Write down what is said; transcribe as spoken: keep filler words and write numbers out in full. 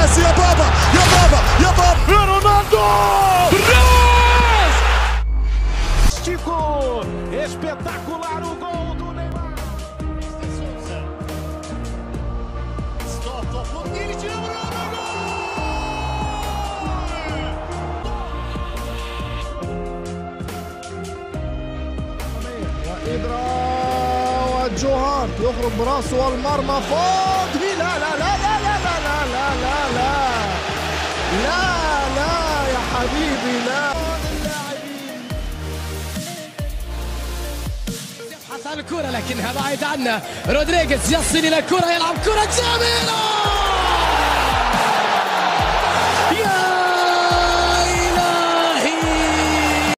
ميسي يا بابا يا بابا يا بابا يا رونالدو راس Chico, espetacular o gol do Neymar. Stop topu geri içine vuruyor وإبرا والجوهر يخرج براسه والمرمى فاضي لا لا لا لا لا لا لا لا لا لا لا يا حبيبي لا. يبحث عن الكرة لكنها بعيد عنه. رودريغيز يصل إلى الكرة يلعب كرة جميلة.